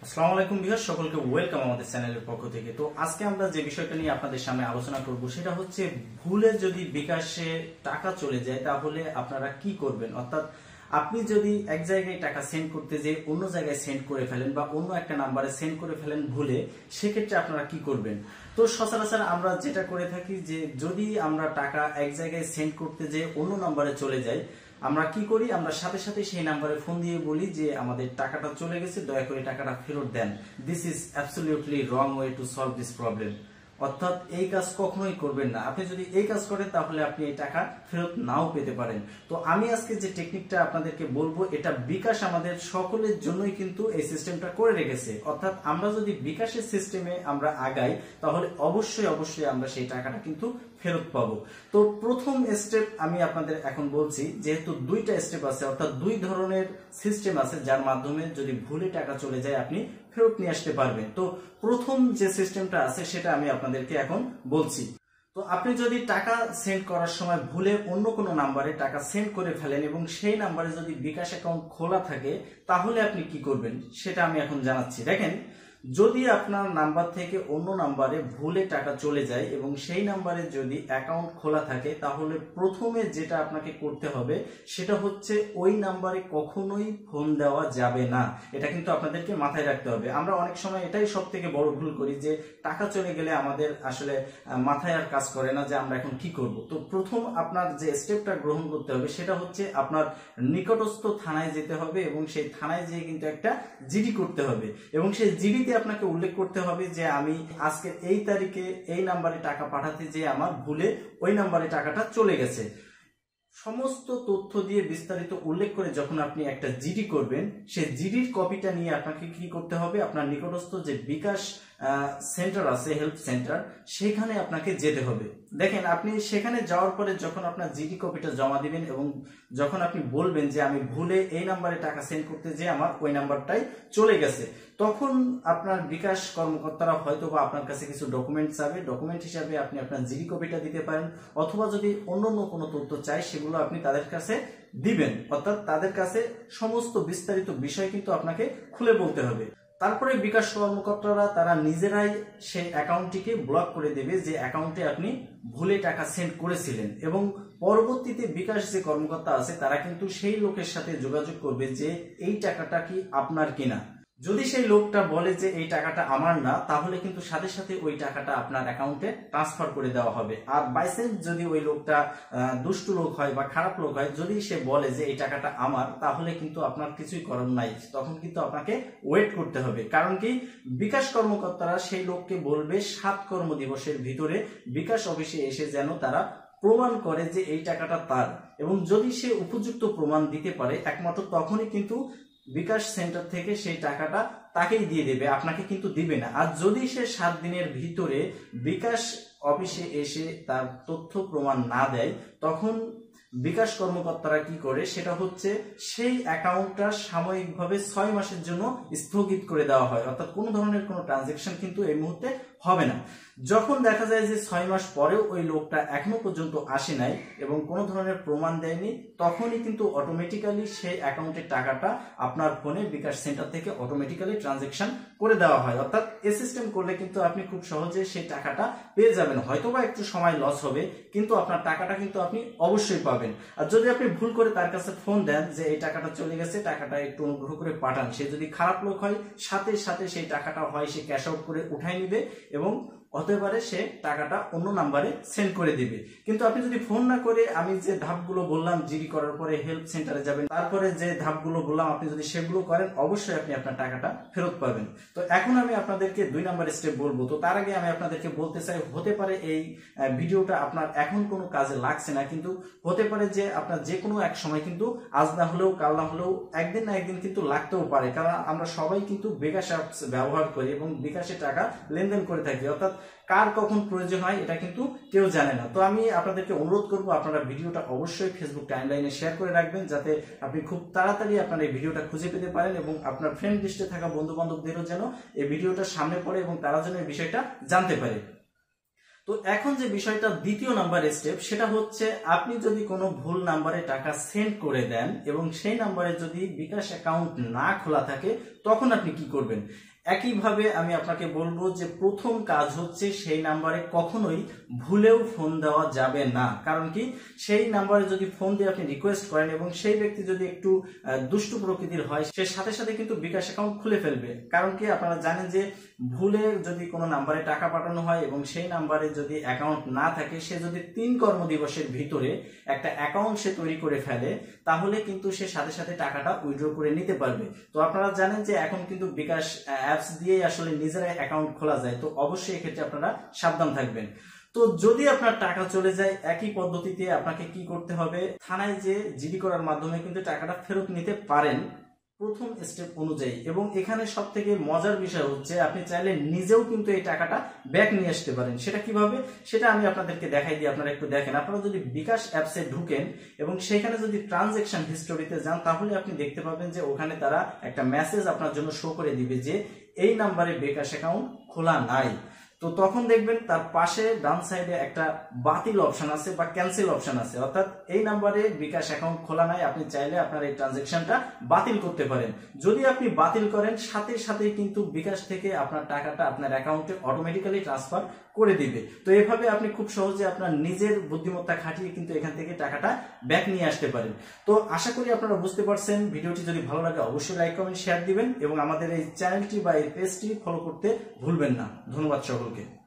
আসসালামু আলাইকুম ভিউয়ার্স, সকলকে ওয়েলকাম আমাদের চ্যানেলের পক্ষ থেকে। তো আজকে আমরা যে বিষয়টা নিয়ে আপনাদের সামনে আলোচনা করব সেটা হচ্ছে ভুলে যদি বিকাশে টাকা চলে যায় তাহলে আপনারা কি করবেন। অর্থাৎ আপনি যদি এক জায়গায় টাকা সেন্ড করতে যেয়ে অন্য জায়গায় সেন্ড করে ফেলেন বা অন্য একটা নাম্বারে সেন্ড করে ফেলেন ভুলে, সেক্ষেত্রে আপনারা কি করবেন। তো সচরাচর আমরা যেটা করে থাকি যে যদি আমরা টাকা এক জায়গায় সেন্ড করতে যেয়ে অন্য নাম্বারে চলে যাই, আমরা কি করি, আমরা সাথে সাথে সেই নাম্বারে ফোন দিয়ে বলি যে আমাদের টাকাটা চলে গেছে, দয়া করে টাকাটা ফেরত দেন। This is absolutely wrong way to solve this problem. অর্থাৎ এই কাজ কখনোই করবেন না। আপনি যদি এই কাজ করেন তাহলে আপনি এই টাকা ফেরত নাও পেতে পারেন। তো আমি আজকে যে টেকনিকটা আপনাদেরকে বলবো, এটা বিকাশ আমাদের সকলের জন্যই কিন্তু এই সিস্টেমটা করে রেখেছে। অর্থাৎ আমরা যদি বিকাশের সিস্টেমে আমরা আগাই তাহলে অবশ্যই আমরা সেই টাকাটা কিন্তু ফেরত পাবো। তো প্রথম স্টেপ আমি আপনাদের এখন বলছি, যেহেতু দুইটা স্টেপ আছে, অর্থাৎ দুই ধরনের সিস্টেম আছে যার মাধ্যমে যদি ভুলে টাকা চলে যায় আপনি ফেরত নিয়ে আসতে পারবেন। তো প্রথম যে সিস্টেমটা আছে সেটা আমি আপনাদেরকে এখন বলছি। তো আপনি যদি টাকা সেন্ড করার সময় ভুলে অন্য কোনো নাম্বারে টাকা সেন্ড করে ফেলেন এবং সেই নাম্বারে যদি বিকাশ অ্যাকাউন্ট খোলা থাকে তাহলে আপনি কি করবেন সেটা আমি এখন জানাচ্ছি। দেখেন, যদি আপনার নাম্বার থেকে অন্য নাম্বারে ভুলে টাকা চলে যায় এবং সেই নাম্বারে যদি অ্যাকাউন্ট খোলা থাকে তাহলে প্রথমে যেটা আপনাকে করতে হবে সেটা হচ্ছে ওই নাম্বারে কখনোই ফোন দেওয়া যাবে না। এটা কিন্তু আপনাদেরকে মাথায় রাখতে হবে। আমরা অনেক সময় এটাই সব থেকে বড় ভুল করি যে টাকা চলে গেলে আমাদের আসলে মাথায় আর কাজ করে না যে আমরা এখন কি করব। তো প্রথম আপনার যে স্টেপটা গ্রহণ করতে হবে সেটা হচ্ছে আপনার নিকটস্থ থানায় যেতে হবে এবং সেই থানায় যেয়ে কিন্তু একটা জিডি করতে হবে এবং সেই জিডি আপনাকে উল্লেখ করতে হবে যে আমি আজকে এই তারিখে এই নাম্বারে টাকা পাঠাতে যে আমার ভুলে ওই নাম্বারে টাকাটা চলে গেছে। সমস্ত তথ্য দিয়ে বিস্তারিত উল্লেখ করে যখন আপনি একটা জিডি করবেন, সেই জিডির কপিটা নিয়ে আপনাকে কি করতে হবে, আপনার নিকটস্থ যে বিকাশ সেন্টার আছে, হেল্প সেন্টার, সেখানে আপনাকে যেতে হবে। দেখেন, আপনি সেখানে যাওয়ার পরে যখন আপনার জিডি কপিটা জমা দিবেন এবং যখন আপনি বলবেন যে আমি ভুলে এই নাম্বারে টাকা সেন্ড করতে যে আমার ওই নাম্বারটাই চলে গেছে, তখন আপনার বিকাশ কর্মকর্তারা হয়তো বা আপনার কাছে কিছু ডকুমেন্ট চাবে। ডকুমেন্ট হিসাবে আপনি আপনার জিডি কপিটা দিতে পারেন, অথবা যদি অন্য কোনো তথ্য চাই সেগুলো আপনি তাদের কাছে দিবেন। অর্থাৎ তাদের কাছে সমস্ত বিস্তারিত বিষয় কিন্তু আপনাকে খুলে বলতে হবে। তারপরে বিকাশ কর্মকর্তারা তারা নিজেরাই সেই অ্যাকাউন্টটিকে ব্লক করে দেবে যে অ্যাকাউন্টে আপনি ভুলে টাকা সেন্ড করেছিলেন, এবং পরবর্তীতে বিকাশ যে কর্মকর্তা আছে তারা কিন্তু সেই লোকের সাথে যোগাযোগ করবে যে এই টাকাটা কি আপনার কিনা। যদি সেই লোকটা বলে যে এই টাকাটা আমার না, তাহলে কিন্তু সাথে সাথে ওই টাকাটা আপনার অ্যাকাউন্টে ট্রান্সফার করে দেওয়া হবে। আর বাইসেন্স যদি ওই লোকটা দুষ্টু লোক হয় বা খারাপ লোক হয়, যদি সে বলে যে এই টাকাটা আমার, তাহলে কিন্তু আপনার কিছুই করার নাই, তখন কিন্তু আপনাকে ওয়েট করতে হবে। কারণ কি, বিকাশ কর্মকর্তারা সেই লোককে বলবে 7 কর্মদিবসের ভিতরে বিকাশ অফিসে এসে যেন তারা প্রমাণ করে যে এই টাকাটা তার, এবং যদি সে উপযুক্ত প্রমাণ দিতে পারে একমাত্র তখনই কিন্তু বিকাশ সেন্টার থেকে সেই টাকাটা তাকেই দিয়ে দেবে, আপনাকে কিন্তু দিবে না। আর যদি সে 7 দিনের ভিতরে বিকাশ অফিসে এসে তার তথ্য প্রমাণ না দেয়, তখন বিকাশ কর্মকর্তারা কি করে, সেটা হচ্ছে সেই অ্যাকাউন্টটা সাময়িকভাবে 6 মাসের জন্য স্থগিত করে দেওয়া হয়। অর্থাৎ কোনো ধরনের কোনো ট্রানজেকশন কিন্তু এই মুহূর্তে হবে না। যখন দেখা যায় যে 6 মাস পরেও ওই লোকটা এখনো পর্যন্ত আসে নাই এবং কোনো ধরনের প্রমাণ দেয়নি, তখনই কিন্তু অটোমেটিক্যালি সেই অ্যাকাউন্টের টাকাটা আপনার ফোনে বিকাশ সেন্টার থেকে অটোমেটিক্যালি ট্রানজেকশন করে দেওয়া হয়। অর্থাৎ এই সিস্টেম করলে কিন্তু আপনি খুব সহজে সেই টাকাটা পেয়ে যাবেন। হয়তোবা একটু সময় লস হবে, কিন্তু আপনার টাকাটা কিন্তু আপনি অবশ্যই পাবেন। আর যদি আপনি ভুল করে তার কাছে ফোন দেন যে এই টাকাটা চলে গেছে, টাকাটা একটু অনুগ্রহ করে পাঠান, সে যদি খারাপ লোক হয় সাথে সাথে সেই টাকাটা হয় সে ক্যাশ আউট করে উঠাই নিবে এবং হতে পারে সে টাকাটা অন্য নাম্বারে সেন্ড করে দিবে। কিন্তু আপনি যদি ফোন না করে আমি যে ধাপগুলো বললাম, জিডি করার পরে হেল্প সেন্টারে যাবেন, তারপরে যে ধাপগুলো বললাম আপনি যদি সেগুলো করেন, অবশ্যই আপনি আপনার টাকাটা ফেরত পাবেন। তো এখন আমি আপনাদেরকে 2 নাম্বার স্টেপ বলবো। তো তার আগে আমি আপনাদেরকে বলতে চাই, হতে পারে এই ভিডিওটা আপনার এখন কোনো কাজে লাগছে না, কিন্তু হতে পারে যে আপনার যে কোনো এক সময় কিন্তু আজ না হলেও কাল না হলেও একদিন না একদিন কিন্তু লাগতেও পারে। কারণ আমরা সবাই কিন্তু বিকাশ অ্যাপস ব্যবহার করি এবং বিকাশে টাকা লেনদেন করে থাকি। অর্থাৎ কার কখন প্রয়োজন হয় এটা কিন্তু কেউ জানে না। তো আমি আপনাদেরকে অনুরোধ করব, আপনারা ভিডিওটা অবশ্যই ফেসবুক টাইমলাইনে শেয়ার করে রাখবেন, যাতে আপনি খুব তাড়াতাড়ি আপনার এই ভিডিওটা খুঁজে পেতে পারেন এবং আপনার ফ্রেন্ড লিস্টে থাকা বন্ধু বান্ধবদেরও যেন এই ভিডিওটা সামনে পড়ে এবং তারা যেন এই বিষয়টা জানতে পারে। তো এখন যে বিষয়টা দ্বিতীয় নাম্বার স্টেপ, সেটা হচ্ছে আপনি যদি কোনো ভুল নাম্বারে টাকা সেন্ড করে দেন এবং সেই নাম্বারে যদি বিকাশ অ্যাকাউন্ট না খোলা থাকে, তখন আপনি কি করবেন। একইভাবে আমি আপনাকে বলবো যে প্রথম কাজ হচ্ছে সেই নাম্বারে কখনোই ভুলেও ফোন দেওয়া যাবে না। কারণ কি, সেই নাম্বারে যদি ফোন দিয়ে আপনি রিকোয়েস্ট করেন এবং সেই ব্যক্তি যদি একটু দুষ্টু প্রকৃতির হয়, সে সাথে সাথে কিন্তু বিকাশ অ্যাকাউন্ট খুলে ফেলবে। কারণ কি, আপনারা জানেন যে ভুলে যদি কোনো নাম্বারে টাকা পাঠানো হয় এবং সেই নাম্বারে যদি অ্যাকাউন্ট না থাকে, সে যদি 3 কর্মদিবসের ভিতরে একটা অ্যাকাউন্ট সে তৈরি করে ফেলে, তাহলে কিন্তু সে সাথে সাথে টাকাটা উইথড্র করে নিতে পারবে। তো আপনারা জানেন যে এখন কিন্তু বিকাশ অ্যাপস দিয়ে আসলে নিজেরাই অ্যাকাউন্ট খোলা যায়। তো অবশ্যই এক্ষেত্রে আপনারা সাবধান থাকবেন। তো যদি আপনার টাকা চলে যায়, একই পদ্ধতিতে আপনাকে কি করতে হবে, থানায় যে জিডি করার মাধ্যমে কিন্তু টাকাটা ফেরত নিতে পারেন প্রথম স্টেপ অনুযায়ী। এবং এখানে সব থেকে মজার বিষয় হচ্ছে, আপনি চাইলে নিজেও কিন্তু এই টাকাটা ব্যাক নিয়ে আসতে পারেন। সেটা কিভাবে, সেটা আমি আপনাদেরকে দেখাই দিই, আপনারা একটু দেখেন। আপনারা যদি বিকাশ অ্যাপসে ঢুকেন এবং সেখানে যদি ট্রানজেকশন হিস্টোরিতে যান, তাহলে আপনি দেখতে পাবেন যে ওখানে তারা একটা মেসেজ আপনার জন্য শো করে দিবে যে এই নাম্বারে বিকাশ অ্যাকাউন্ট খোলা নাই। তো তখন দেখবেন তার পাশে ডান সাইডে একটা বাতিল অপশন আছে বা ক্যান্সেল অপশন আছে, অর্থাৎ এই নাম্বারে বিকাশ অ্যাকাউন্ট খোলা নাই, আপনি চাইলে আপনার এই ট্রানজেকশনটা বাতিল করতে পারেন। যদি আপনি বাতিল করেন, সাথে সাথে কিন্তু বিকাশ থেকে আপনার টাকাটা আপনার অ্যাকাউন্টে অটোমেটিক্যালি ট্রান্সফার করে দিবে। তো এভাবে আপনি খুব সহজে আপনার নিজের বুদ্ধিমত্তা খাটিয়ে কিন্তু এখান থেকে টাকাটা ব্যাক নিয়ে আসতে পারেন। তো আশা করি আপনারা বুঝতে পারছেন। ভিডিওটি যদি ভালো লাগে অবশ্যই লাইক কমেন্ট শেয়ার দিবেন এবং আমাদের এই চ্যানেলটি বা এই পেজটি ফলো করতে ভুলবেন না। ধন্যবাদ সকলকে।